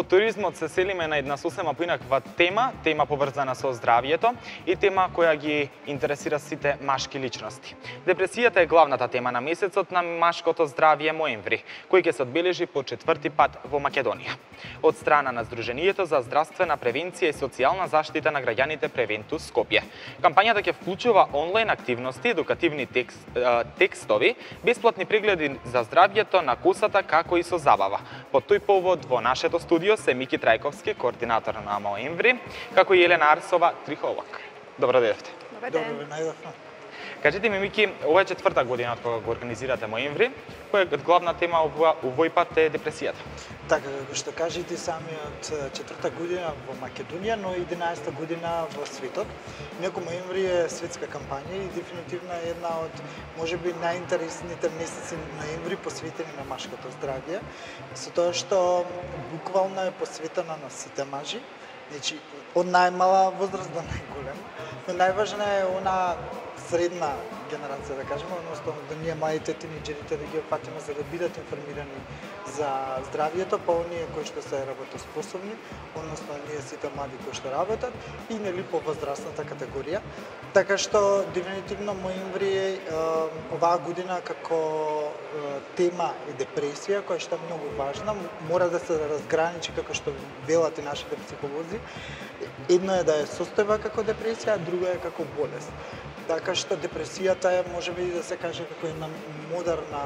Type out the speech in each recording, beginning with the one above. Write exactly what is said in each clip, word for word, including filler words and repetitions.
туризмот се селиме на една сосема поинаква тема, тема поврзана со здравјето и тема која ги интересира сите машки личности. Депресијата е главната тема на месецот на машкото здравје ноември, кој ќе се одбележи по четврти пат во Македонија. Од страна на Сдруженијето за здравствена превенција и социјална заштита на граѓаните Превентус Скопје. Кампањата ќе вклучува онлайн активности, едукативни текст, текстови, бесплатни прегледи за здравјето на косата, како и со забава. По тој повод во нашето студио се Мики Трајковски, координатор на ноември, како и Елена Арсова, трихолог. Добро дојдовте. Добро ден. Добро ве најдовме. Кажете ми, Мики, ова е четврта година од кога го организирате ноември, која е главна тема овој пат е депресијата. Така, како што кажете, самиот четврта година во Македонија, но единаесетта година во светот. Инаку ноември е светска кампања и дефинитивно е една од, можеби, најинтересните месеци ноември посветени на машкото здравје, со тоа што буквално е посветена на сите мажи, значи од најмала возраст до најголема, но најважна е она средна генерација, да кажеме, односно да ние младите тинеџерите да ги опфатиме за да бидат информирани за здравјето, па оние кои што се работоспособни, односно ние сите млади кои што работат и нели по возрастната категорија. Така што дефинитивно ноември оваа година како тема е депресија, која што е многу важна, мора да се разграничи како што велат и нашите психолози. Едно е да е состојба како депресија, а друго е како болест. Така што депресијата е, можеби да се каже, како една модерна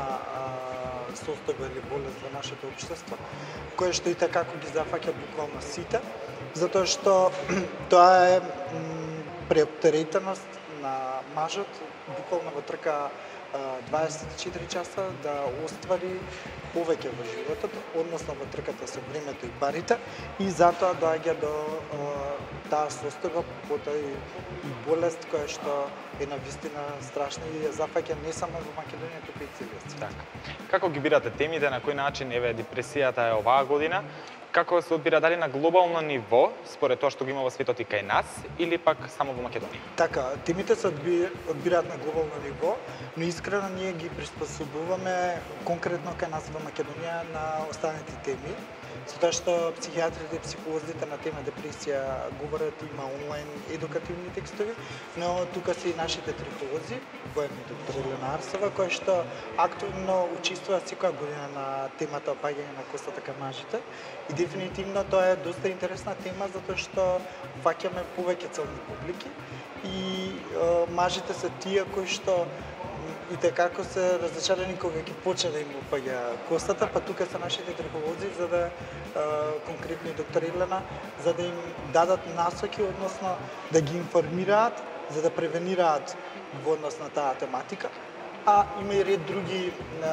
состојба или болест во нашето општество, која што и така ги зафаќа буквално сите, затоа што тоа е преоптеретеност на мажот, буквално во трка дваесет и четири часа да оствари повеќе во животот, односно во трката со времето и парите, и затоа доаѓа до таа состојба, потоа и болест која што е навистина страшна и ја зафаќа не само во Македонија, туку и целиот свет. Така. Како ги бирате темите, на кој начин еве депресијата е оваа година? Како се одбира, дали на глобално ниво, според тоа што го има во светот и кај нас, или пак само во Македонија? Така, темите се одбираат на глобално ниво, но искрено ние ги приспособуваме конкретно кај нас во Македонија на останати теми, затоа што психијатрите и психолозите на тема депресија говорат, има онлайн едукативни текстови, но тука се и нашите трихолози, воени доктор Елена Арсова, која што активно учествува секоја година на темата опаѓање на косата кај мажите. И дефинитивно тоа е доста интересна тема, затоа што фаќаме повеќе целни публики и е, мажите се тие кои што и како се разочарани кога ќе почне да им опаѓа косата, па тука се нашите трихолози за да е, конкретно и доктор Елена, за да им дадат насоки, односно да ги информираат, за да превенираат во однос на таа тематика, а има и ред други е,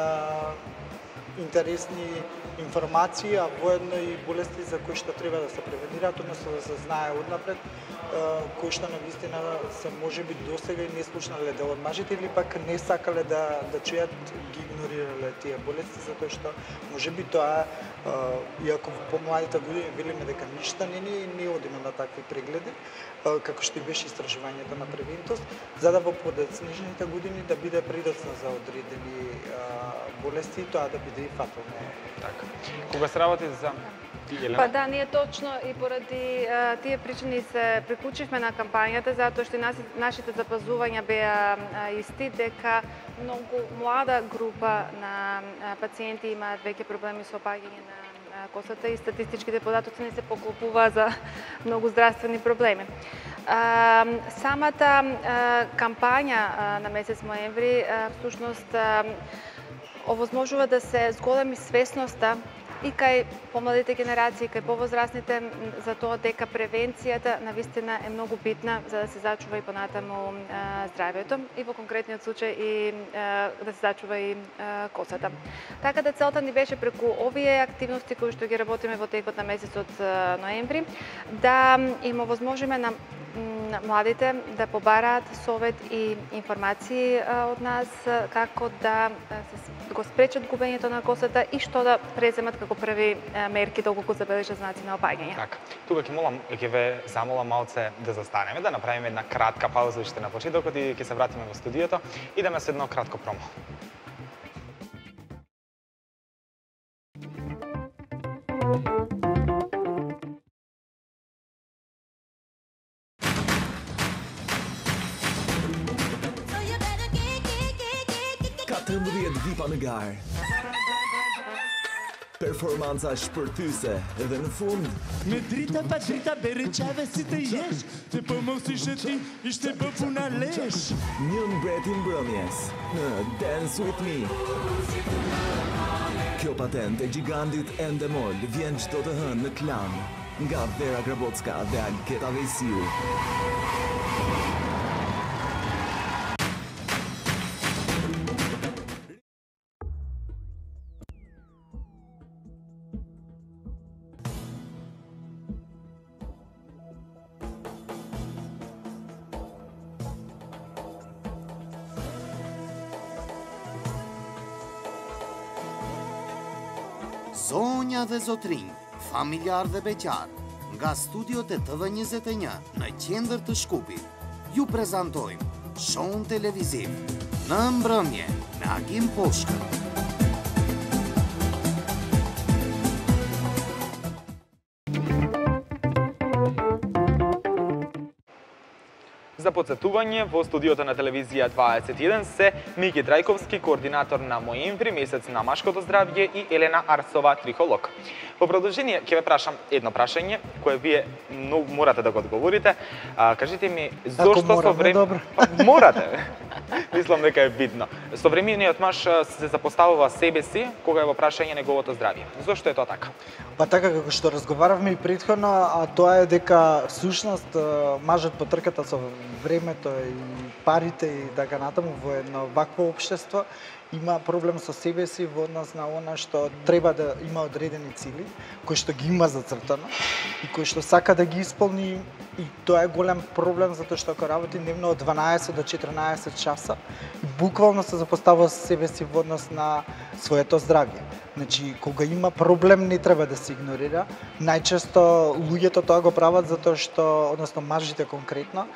интересни информации, а воедно и болести за кои што треба да се превенираат, односно да се знае однапред, кои што навистина се можеби досега и не слушнале дел од мажите или пак не сакале да да чујат, ги игнорирале тие болести, затоа што можеби тоа, иако во помладите години велиме дека ништо не ни не одиме на такви прегледи, како што и беше истражувањето на Превентус, за да во подоцнежните години да биде придоцна за одредени болести и тоа да биде и фатално. Така. Кога се работи за Елена? Па да, ние точно и поради а, тие причини се приклучивме на кампањата, затоа што наси, нашите запазувања беа а, исти, дека многу млада група на а, пациенти имаат веќе проблеми со опаѓање на а, косата и статистичките податоци не се поклопува за многу здравствени проблеми. А, самата а, кампања а, на месец ноември а, всушност а, овозможува да се зголеми свесноста и кај помладите генерации, кај повозрастните, за тоа дека превенцијата навистина е многу битна за да се зачува и понатаму здравјето и во конкретниот случај и а, да се зачува и а, косата. Така да целта ни беше преку овие активности кои што ги работиме во текот на месецот ноември да им овозможиме на младите да побараат совет и информации од нас како да го спречат губењето на косата и што да преземат како први мерки доколку забележат знаци на опаѓање. Така. Тука ќе молам, ќе ве замолам малце да застанеме, да направиме една кратка пауза уште на почетокот и ќе се вратиме во студиото. Идеме со едно кратко промо. Get Vipa Negar. Performanca shpërtyse edhe në fund Me drita pa drita bere qave si të jesh Të po mos ishe ti, ishte bë puna lesh Një mbreti mbrëmjes në Dance With Me. Kjo patent e gigantit Endemol vjen çdo të hënë në Klan nga Vera Grabocka dhe Alketa Vejsiu. Zonja dhe zotrinj, familjar dhe beqar, nga studiot e T V njëzet e një në qendër të Shkupit, ju prezantojmë shohun televiziv Në mbrëmje me Agim Poshkën. За подсетување, во студиото на телевизија дваесет и еден се Мики Трајковски, координатор на Моември, месец на машкото здравје, и Елена Арсова, трихолог. Во продолжение ќе ве прашам едно прашање кое вие многу морате да го одговорите. А, кажете ми зошто со време морате. Мислам дека е битно. Современиот маж се запоставува себе си кога е во прашање неговото здравје. Зошто е тоа така? Па така како што разговаравме и претходно, а тоа е дека всушност мажот по трката со времето и парите и така натаму во едно вакво општество има проблем со себе си во однос на она што треба да има одредени цели, кои што ги има зацртано и кои што сака да ги исполни, и тоа е голем проблем затоа што ако работи дневно од дванаесет до четиринаесет часа, буквално се запоставува себе си во однос на своето здравје. Значи, кога има проблем не треба да се игнорира. Најчесто луѓето тоа го прават затоа што, односно мажите конкретно,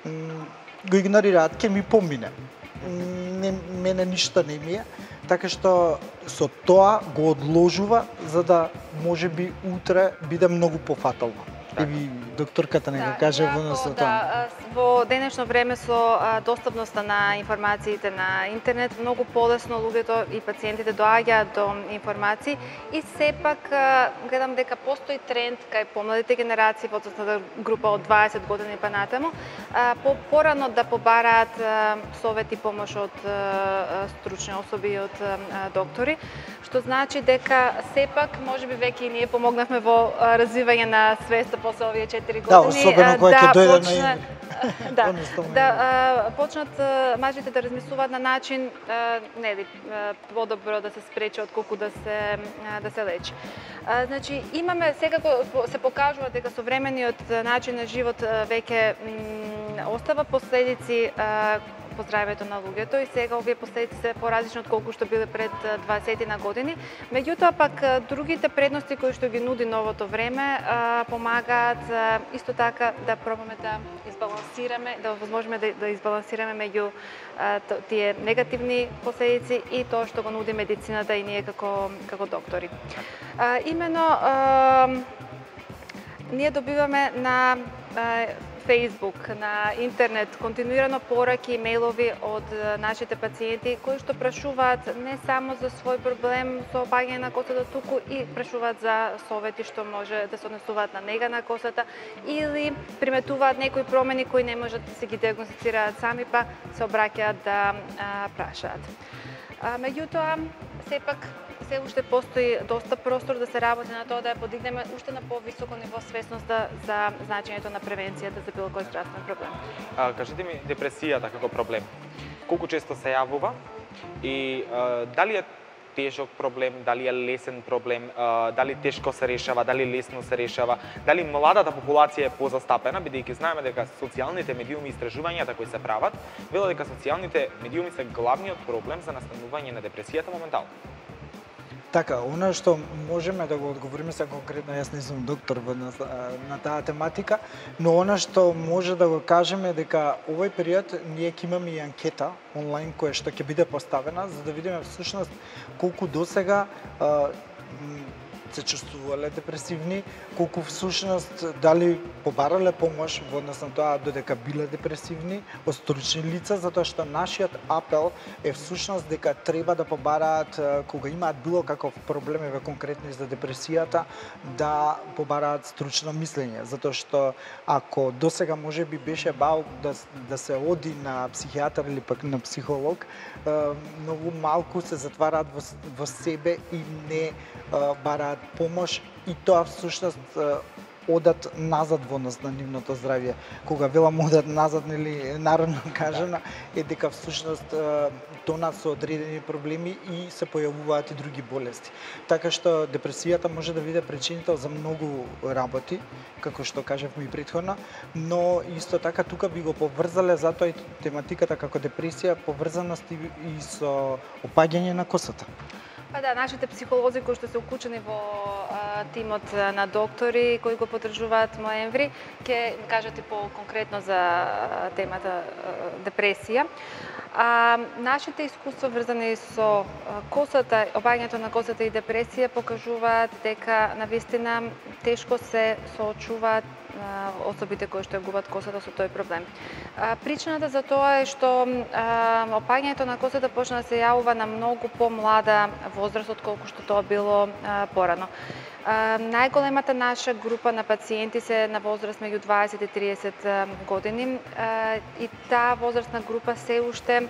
го игнорираат, ќе ми помине. Не, мене ништо не ми е, така што со тоа го одложува за да можеби утре биде многу пофатално. Еви докторката нека да, каже во однос на тоа. Да, во денешно време со достапноста на информациите на интернет, многу полесно луѓето и пациентите доаѓаат до информации, и сепак гледам дека постои тренд кај помладите генерации, возрастната група од дваесет години па натаму, по порано да побараат совет и помош од стручни особи и од доктори, што значи дека сепак можеби веќе и ние помогнавме во развивање на свеста после овие четири години. Да, особено кога ќе дојде почна, на да, да а, почнат а, мажите да размислуваат на начин а, нели подобро да се спречи отколку да се а, да се лечи. А, значи имаме секако се покажува дека современиот начин на живот а, веќе остава последици а, по здравјето на луѓето, и сега овие последици се поразлични од колку што биле пред дваесет на години. Меѓутоа пак другите предности кои што ги нуди новото време помагаат исто така да пробаме да избалансираме, да возможиме да, да избалансираме меѓу тие негативни последици и тоа што го нуди медицината и ние како како доктори. А, имено а, ние добиваме на а, Facebook, на интернет, континуирано пораки и мејлови од нашите пациенти кои што прашуваат не само за свој проблем со опаѓање на косата, туку и прашуваат за совети што може да се однесуваат на нега на косата, или приметуваат некои промени кои не можат да се ги диагностицираат сами, па се обраќаат да а, прашаат. А, меѓутоа, сепак се уште постои доста простор да се работи на тоа да ја подигнеме уште на повисоко ниво свесност да, за значењето на превенцијата за било кој здравствен проблем. А, кажете ми, депресијата како проблем, колку често се јавува и а, дали е тежок проблем, дали е лесен проблем, а, дали тешко се решава, дали лесно се решава, дали младата популација е позастапена, бидејќи знаеме дека социјалните медиуми и истражувањата кои се прават, велат дека социјалните медиуми се главниот проблем за настанување на депресијата моментално. Така, она што можеме да го одговориме се конкретно, јас не сум доктор на, на таа тематика, но она што може да го кажеме дека овој период ние ќе имаме и анкета онлайн која што ќе биде поставена за да видиме всушност колку досега се чувствувале депресивни, колку всушност дали побарале помош во однос на тоа додека биле депресивни од стручни лица, затоа што нашиот апел е всушност дека треба да побараат кога имаат било каков проблем еве конкретно за депресијата да побараат стручно мислење, затоа што ако досега можеби беше бау да да се оди на психијатар или пак на психолог, многу малку се затвараат во, во себе и не бараат помош и тоа всушност одат назад во нас на нивното здравје. Кога велам одат назад, нели народно кажано, е дека всушност тонат со одредени проблеми и се појавуваат и други болести. Така што депресијата може да биде причинител за многу работи, како што кажавме и претходно, но исто така тука би го поврзале затоа и тематиката како депресија, поврзаност и, и со опаѓање на косата. Па да, нашите психолози кои што се уклучени во а, тимот на доктори кои го поддржуваат Моември, ќе кажете по-конкретно за темата а, депресија. А, нашите искуства врзани со косата, опаѓањето на косата и депресија покажуваат дека навистина тешко се соочуваат особите кои што ја губат косата со тој проблем. Причината за тоа е што опаѓањето на косата почна да се јавува на многу помлада возраст отколку што тоа било порано. Најголемата наша група на пациенти се на возраст меѓу дваесет и триесет години и таа возрастна група се уште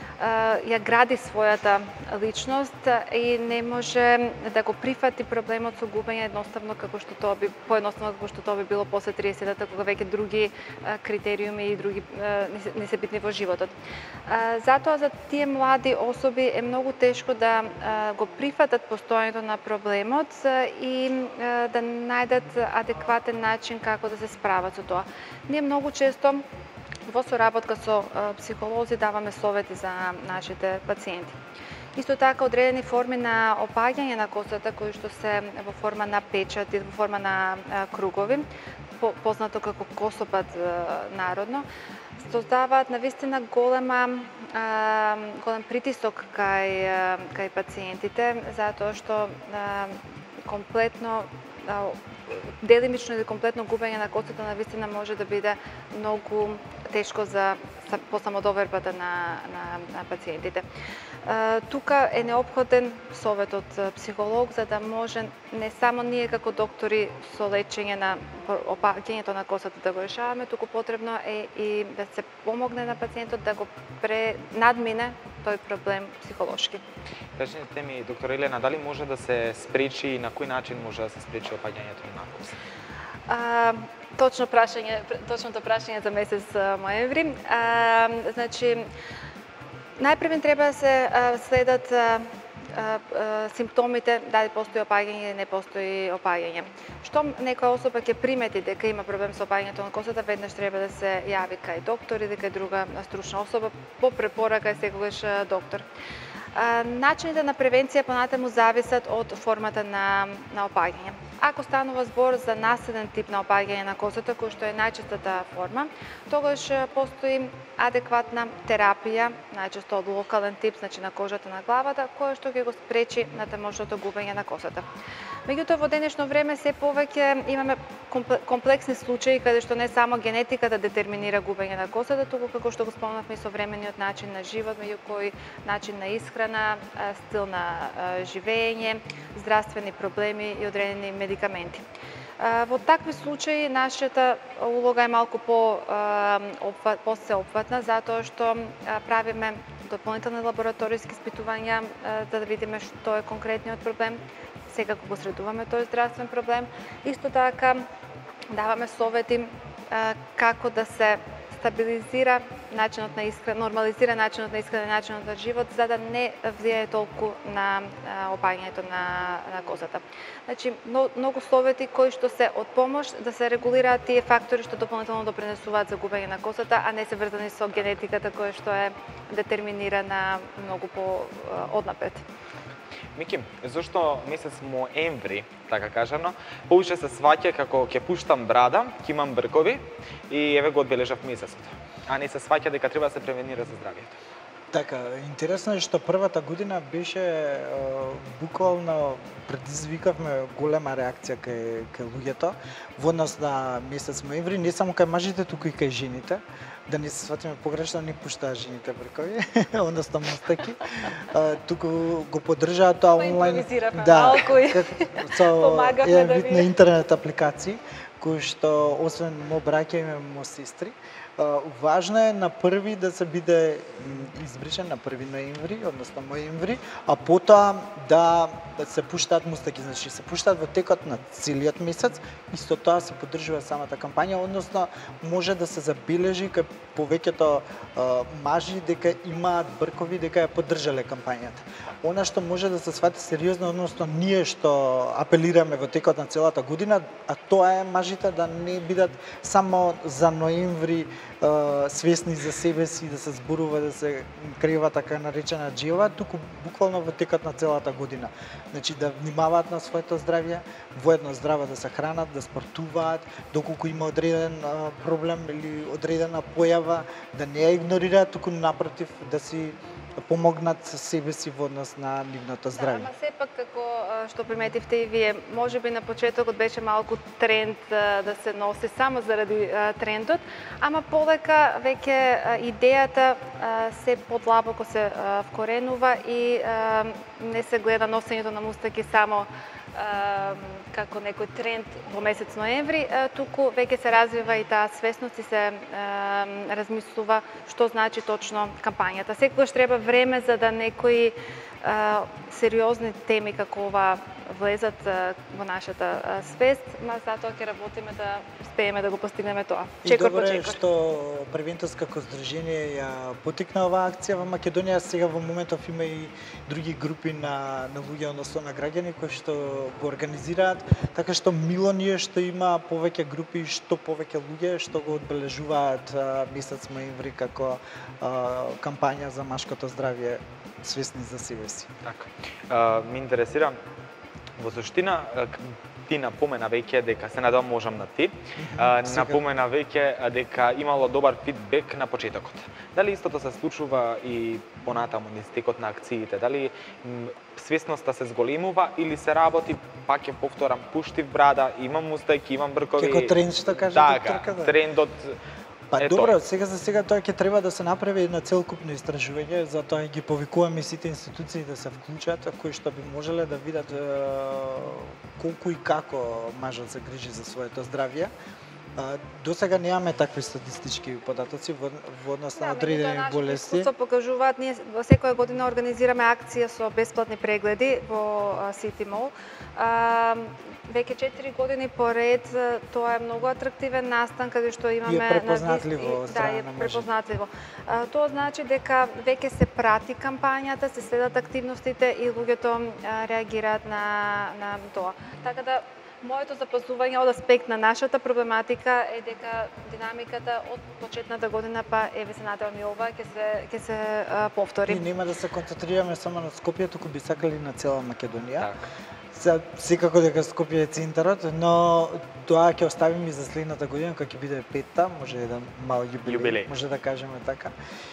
ја гради својата личност и не може да го прифати проблемот со губење едноставно како што тоа би поедноставно како што тоа би било после триесетата кога веќе други критериуми и други не се битни во животот. Затоа за тие млади особи е многу тешко да го прифатат постојањето на проблемот и да најдат адекватен начин како да се справат со тоа. Ние многу често во соработка со психолози даваме совети за нашите пациенти. Исто така одредени форми на опаѓање на косата кои што се во форма на печат и во форма на кругови, познато како косопад народно, создаваат навистина голема голем притисок кај кај пациентите затоа што комплетно делимично или комплетно губење на косата навистина може да биде многу тешко за по самодовербата на, на, на пациентите. Тука е неопходен совет од психолог за да може не само ние како доктори со лечење на опаѓањето на косата да го решаваме, туку потребно е и да се помогне на пациентот да го пре надмине тој проблем психолошки. Кажете ми, доктор Елена, дали може да се спречи и на кој начин може да се спречи опаѓањето на коса? А, точно прашање, точното прашање за месец Моември. А, значи, најпрвен треба да се а, следат а, а, а, симптомите, дали постои опаѓање или не постои опаѓање. Штом некоја особа ќе примети дека има проблем со опаѓањето на косата, веднаш треба да се јави кај доктор или кај друга стручна особа, по препорака е секогаш доктор. Начините на превенција понатаму зависат од формата на, на опаѓање. Ако станува збор за наследен тип на опаѓање на косата, кој што е најчестата форма, тогаш постои адекватна терапија, најчесто од локален тип, значи на кожата на главата, која што ќе го спречи натамошното губење на косата. Меѓутоа, во денешно време се повеќе имаме комплексни случаи каде што не само генетиката детерминира губење на косата, туку како што го спомнавме и современиот начин на живот, меѓу кои начин на исхрана, стил на живење, здравствени проблеми и одредени медикаменти. Во такви случаи нашата улога е малку по посеопфатна затоа што правиме дополнителни лабораториски испитувања за да видиме што е конкретниот проблем. Секако го средуваме тој здравствен проблем. Исто така даваме совети како да се стабилизира начинот на исхрана, нормализира начинот на исхрана, начинот на живот, за да не влијае толку на опаѓањето на, на косата. Значи, многу совети кои што се од помош да се регулираат тие фактори што дополнително допринесуваат за губење на косата, а не се врзани со генетиката која што е детерминирана многу по однапред. Мики, зашто месец Моември, така кажано, повеќе се сваќа како ќе пуштам брада, ќе имам бркови и еве го одбележав месецот. А не се сваќа дека треба да се превенира за здравјето. Така, интересно е што првата година беше буквално предизвикавме голема реакција кај кај луѓето во однос на месец ноември, не само кај мажите, туку и кај жените. Да не се сватиме погрешно, не пуштаа жените бркови, односно мустаки. Туку го поддржаат тоа онлайн. Импровизиравме Да, малку и со помагавме еден да вид ви- на интернет апликации, кои што освен мо браќа име мо сестри. А, Важно е на први да се биде м, избришен на први ноември, односно ноември, а потоа да, да се пуштаат мустаки, значи се пуштаат во текот на целиот месец, исто тоа се поддржува самата кампања, односно може да се забележи кај повеќето а, мажи дека имаат бркови, дека ја поддржале кампањата. Она што може да се свати сериозно, односно ние што апелираме во текот на целата година, а тоа е мажите да не бидат само за ноември е, свесни за себе си, да се зборува, да се крева така наречена джиова, туку буквално во текот на целата година. Значи да внимаваат на своето здравје, воедно здраво да се хранат, да спортуваат, доколку има одреден е, проблем или одредена појава, да не ја игнорираат, туку напротив да си помогнат себе си во однос на нивното Да, здравје. ама сепак како а, што приметивте и вие, можеби на почетокот беше малку тренд а, да се носи само заради а, трендот, ама полека веќе а, идејата а, се подлабоко се а, вкоренува и а, не се гледа носењето на мустаки само а, како некој тренд во месец ноември, а, туку веќе се развива и таа свесност и се а, размислува што значи точно кампањата. Секогаш треба време за да некои а, сериозни теми како ова влезат а, во нашата а, свест, ма затоа ќе работиме да успееме да го постигнеме тоа. И Чекор по добро е чекор. што Превентос како здружение ја потикна оваа акција во Македонија. Сега во моментов има и други групи на, на луѓе, односно на граѓани кои што го организираат, така што мило ние што има повеќе групи, што повеќе луѓе што го одбележуваат а, месец ноември како а, кампања за машкото здравје, свесни за себе си. Така. А, ме интересира во суштина а, к- ти напомена веќе дека се надевам можам на ти. А, Сега. напомена веќе а, дека имало добар фидбек на почетокот. Дали истото се случува и понатаму низ текот на акциите? Дали м, свесноста се зголемува или се работи, пак ќе повторам, пуштив брада, имам мустајки, имам бркови. Како тренд што каже Така, докторка, да. трендот. Па Ето. добро, сега за сега тоа ќе треба да се направи едно целокупно истражување, затоа ги повикуваме сите институции да се вклучат, кои што би можеле да видат е, колку и како мажот се грижи за своето здравје. А, До сега немаме такви статистички податоци во, во однос на одредени болести. Што покажуваат, ние во секоја година организираме акција со бесплатни прегледи во а, City Mall. А, веќе четири години поред а, тоа е многу атрактивен настан каде што имаме на препознатливо вист- од и- страна да, е на мажите. препознатливо. А, тоа значи дека веќе се прати кампањата, се следат активностите и луѓето а, реагираат на на тоа. Така да моето запазување од аспект на нашата проблематика е дека динамиката од почетната година па еве се надевам и ова ќе се ќе се а, повтори. Ние нема да се концентрираме само на Скопје, туку би сакали на цела Македонија. Така. Се- Секако дека Скопје е центарот, но тоа ќе оставиме и за следната година, кога ќе биде петта, може еден мал јубилеј, Јубилеј. може да кажеме така.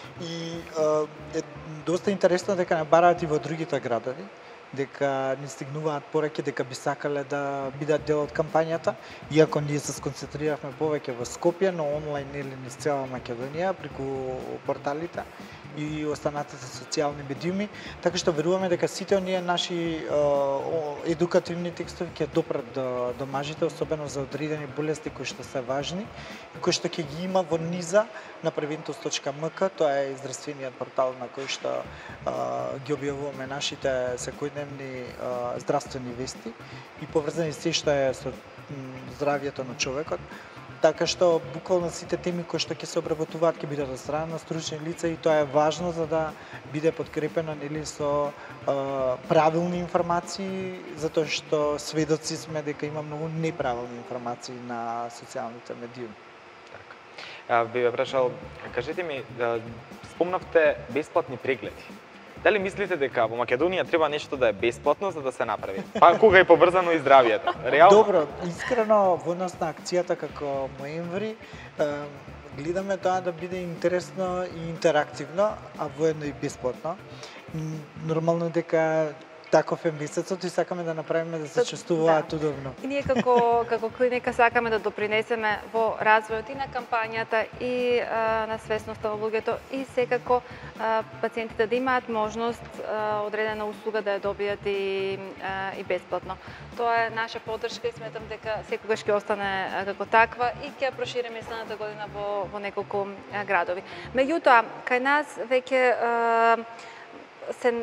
И е, е доста интересно дека не бараат и во другите градови, дека ни стигнуваат пораки, дека би сакале да бидат дел од кампањата, иако ние се сконцентриравме повеќе во Скопје, но онлайн или низ цела Македонија преку порталите и останатите социјални медиуми, така што веруваме дека сите оние наши е, о, едукативни текстови ќе допрат до, до мажите, особено за одредени болести кои што се важни, и кои што ќе ги има во низа на превентос точка ем ка, тоа е здравствениот портал на кој што а, ги објавуваме нашите секојдневни а, здравствени вести и поврзани се што е со м, здравјето на човекот. Така што буквално сите теми кои што ќе се обработуваат ќе бидат од страна на стручни лица и тоа е важно за да биде подкрепено нели со а, правилни информации, затоа што сведоци сме дека има многу неправилни информации на социјалните медиуми. Така. А, би ве прашал, кажете ми, да, спомнавте бесплатни прегледи. Дали мислите дека во Македонија треба нешто да е бесплатно за да се направи? Па кога е поврзано и здравјето? Реално? Добро, искрено во однос на акцијата како ноември, е, гледаме тоа да биде интересно и интерактивно, а воедно и бесплатно. М, Нормално дека таков е месецот и сакаме да направиме да се чувствуваат да. удобно. И ние како како клиника сакаме да допринесеме во развојот и на кампањата и а, на свесноста на луѓето и секако а, пациентите да имаат можност а, одредена услуга да ја добијат и а, и бесплатно. Тоа е наша поддршка и сметам дека секогаш ќе остане а, како таква и ќе ја прошириме следната година во во неколку а, градови. Меѓутоа, кај нас веќе а, се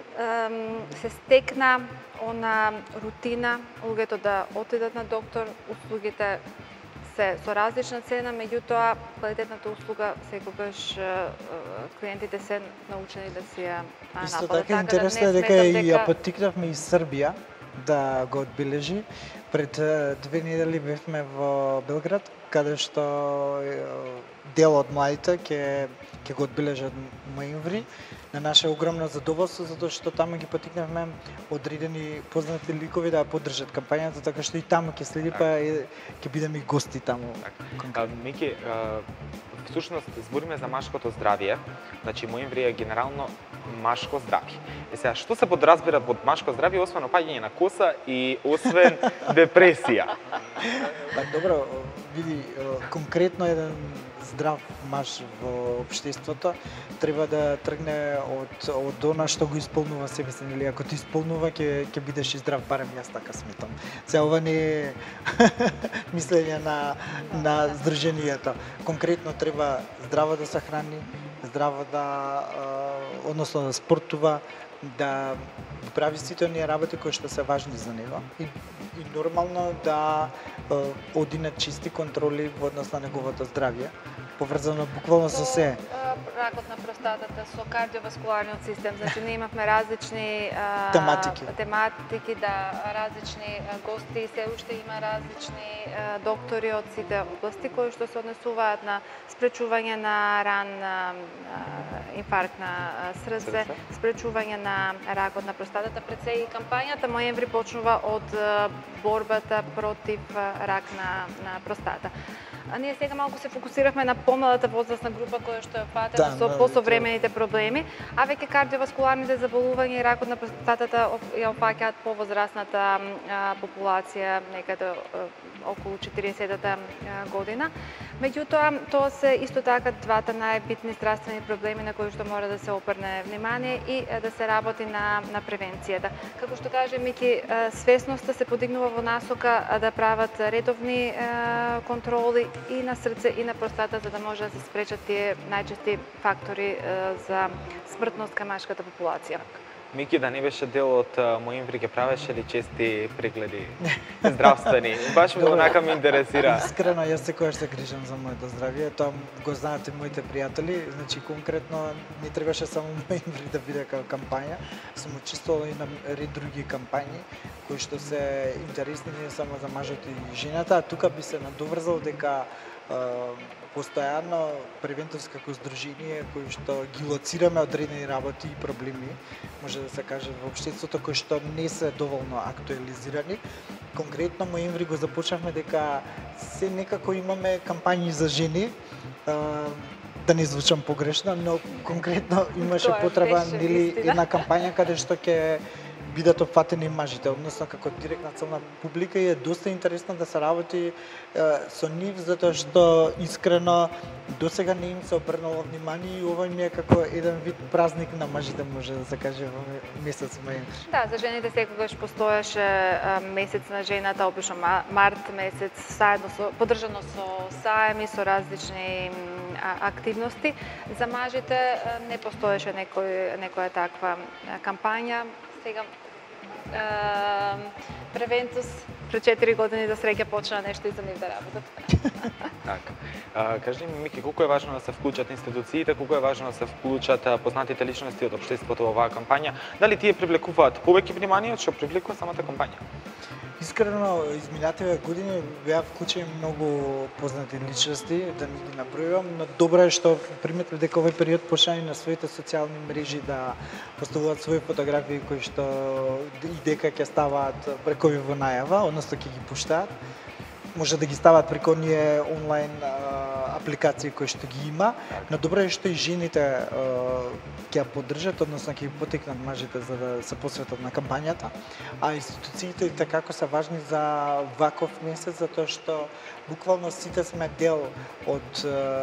се стекна она рутина луѓето да отидат на доктор, услугите се со различна цена, меѓутоа квалитетната услуга секогаш клиентите се научени да си ја нападат. Исто така интересно е дека и ја поттикнавме и Србија да го одбележи. Пред две недели бевме во Белград, каде што дел од младите ќе ќе го одбележат ноември. На наше огромно задоволство, затоа што таму ги поттикнавме одредени познати ликови да ја поддржат кампањата, така што и таму ќе следи, па ќе бидеме и гости таму. А, Мики, всушност збориме за машкото здравје, значи ноември е генерално машко здравје. Е сега, што се подразбира под машко здравје, освен опаѓање на коса и освен депресија? Па добро, види, конкретно еден здрав маж во општеството треба да тргне од од она што го исполнува себе си, нели? Ако ти исполнува, ќе ќе бидеш и здрав, барем јас така сметам. Се ова не е мислење на на здруженијата. Конкретно треба здраво да се храни, здраво да односно да спортува, да прави сите оние работи кои што се важни за него и, и нормално да оди на чисти контроли во однос на неговото здравје, поврзано буквално со се. Ракот на простатата, со кардиоваскуларниот систем, значи ние имавме различни а, тематики. тематики, да, различни а, гости, се уште има различни а, доктори од сите области кои што се однесуваат на спречување на ран а, инфаркт на срце, спречување на ракот на простатата. Пред се и кампањата ноември почнува од а, борбата против а, рак на, на простата. А ние сега малку се фокусирахме на помалата возрастна група која што е фатена да, со посовремените проблеми, а веќе кардиоваскуларните заболувања и ракот на простатата ја опаќаат повозрастната популација некаде околу четиридесетата година. Меѓутоа, тоа се исто така двата најбитни здравствени проблеми на кои што мора да се обрне внимание и да се работи на на превенцијата. Како што каже Мики, свесноста се подигнува во насока да прават редовни контроли и на срце и на простата, за да може да се спречат тие најчести фактори за смртност кај машката популација. Мики, да не беше дел од ноември, ќе правеше ли чести прегледи здравствени? Баш ме онака ме интересира. Искрено, јас секогаш се грижам за моето здравје, тоа го знаат и моите пријатели, значи конкретно не требаше само ноември да биде како кампања, сум учествувал и на ред други кампањи кои што се интересни не само за мажот и жената, а тука би се надоврзал дека постојано превентивско како здружение кои што ги лоцираме одредени работи и проблеми, може да се каже во општеството кои што не се доволно актуализирани. Конкретно ноември го започнавме дека се некако имаме кампањи за жени, да не звучам погрешно, но конкретно имаше потреба нели една кампања каде што ќе бидат опфатени мажите, односно како директна целна публика и е доста интересно да се работи е, со нив, затоа што искрено досега не им се обрнало внимание и ова ми е како еден вид празник на мажите, може да се каже во месец ноември. Да, за жените секогаш постоеше месец на жената, обично март месец, заедно со поддржано со саеми, со различни активности. За мажите не постоеше некој некоја таква кампања. Сега Превентус пред четири години за среќа почна нешто и за нив да работат. Така. Кажи ми, Мики, колку е важно да се вклучат институциите, колку е важно да се вклучат познатите личности од општеството во оваа кампања? Дали тие привлекуваат повеќе внимание од што привлекува самата кампања? Искрено, изминативе години беа вклучени многу познати личности, да не ги набројувам, но добро е што приметив дека овој период почна и на своите социјални мрежи да поставуваат своји фотографии кои што и дека ќе ставаат преку во најава, односно ќе ги пуштаат. Може да ги стават преку оние онлайн апликации кои што ги има, но добро е што и жените ќе ја поддржат, односно ќе ги потикнат мажите за да се посветат на кампањата, а институциите како се важни за ваков месец, затоа што буквално сите сме дел од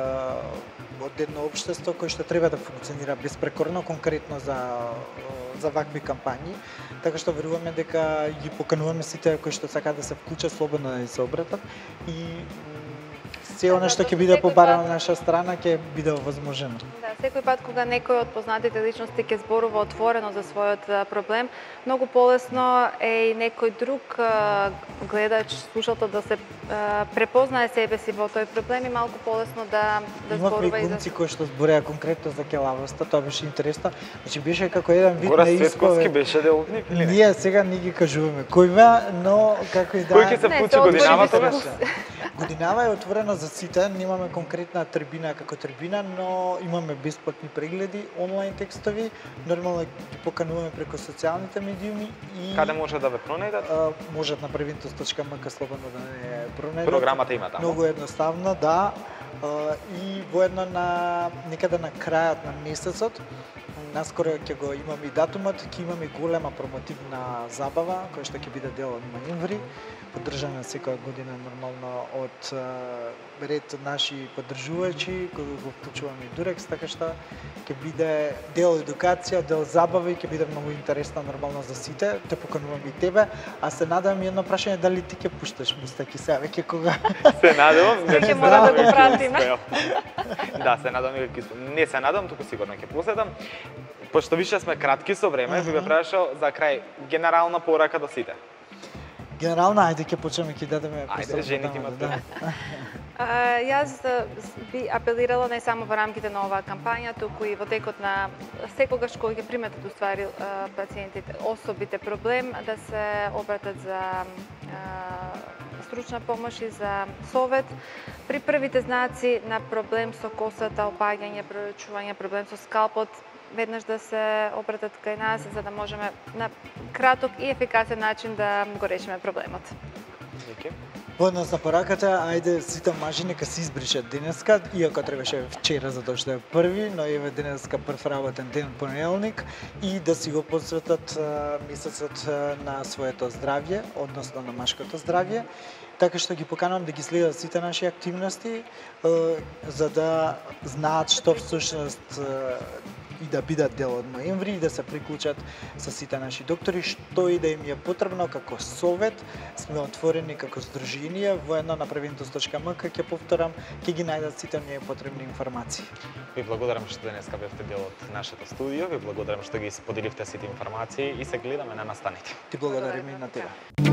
од едно општество кое што треба да функционира безпрекорно, конкретно за за вакви кампањи, така што веруваме дека ги покануваме сите кои што сакаат да се вклучат слободно да се обратат и се она што ќе биде побарано на наша страна ќе биде овозможено. Да, секој пат кога некој од познатите личности ќе зборува отворено за својот проблем, многу полесно е и некој друг гледач, слушател да се препознае себе си во тој проблем и малку полесно да да зборува и за. Имавме глумци кои што збореа конкретно за келавоста, тоа беше интересно. Значи беше како еден вид Гора на Светковски исповед. беше дел од нив или не? Ние сега не ги кажуваме кој бе, но како и да. Кој ќе се вклучи годинава тогаш? Годинава е отворена за сите, немаме конкретна трибина како трибина, но имаме бесплатни прегледи, онлайн текстови, нормално ги покануваме преку социјалните медиуми и Каде може да ве пронајдат? а, можат на превинтус точка ем ка слободно да не пронајдат. Програмата има таму. Многу едноставно, да. А, и воедно на некаде на крајот на месецот, наскоро ќе го имаме и датумот, ќе имаме голема промотивна забава која што ќе биде дел од ноември, поддржана секоја година нормално од ред наши поддржувачи, кои го вклучуваме и Дуrekс, така што ќе биде дел едукација, дел забава и ќе биде многу интересно нормално за сите. Те покануваме и тебе, а се надевам едно прашање дали ти ќе пушташ мустаки сега веќе кога Се надевам, Веќе мора да го пратиме. Да, се надевам дека ќе не се надевам, туку сигурно ќе посетам. Пошто више сме кратки со време, би ве прашал за крај генерална порака до сите. Генерално, ајде ќе почнеме, ќе дадеме Ајде, жените имат да. А, јас би апелирала не само во рамките на оваа кампања, туку и во текот на секогаш кога ќе приметат уствари пациентите особите проблем, да се обратат за а, стручна помош и за совет. При првите знаци на проблем со косата, опаѓање, прорачување, проблем со скалпот, веднаш да се обратат кај нас, за да можеме на краток и ефикасен начин да го решиме проблемот. По однос на пораката, ајде сите мажи нека се избришат денеска, иако требаше вчера затоа што е први, но еве денеска прв работен ден, понеделник, и да си го посветат месецот на своето здравје, односно на машкото здравје. Така што ги поканувам да ги следат сите наши активности, за да знаат што всушност и да бидат дел од ноември и да се приклучат со сите наши доктори, што и да им е потребно како совет. Сме отворени како здружение, воедно на превинтус точка ем ка, ќе повторам, ќе ги најдат сите оние потребни информации. Ви благодарам што денеска бевте дел од нашето студио, ви благодарам што ги споделивте сите информации и се гледаме на настаните. Ти благодарим и на тебе.